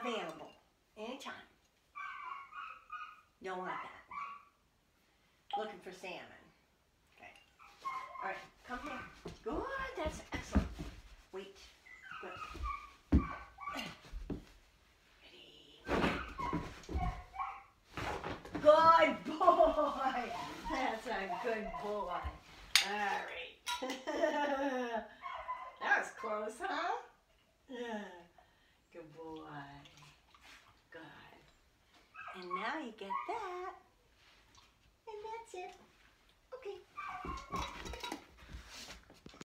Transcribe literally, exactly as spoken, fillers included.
available anytime. Don't want that. Looking for salmon. Okay. All right, come here. Good, that's excellent. Wait, good. Ready. Good boy. That's a good boy. All right. That was close, huh? Yeah. Good boy. Good. And now you get that. And that's it. Okay.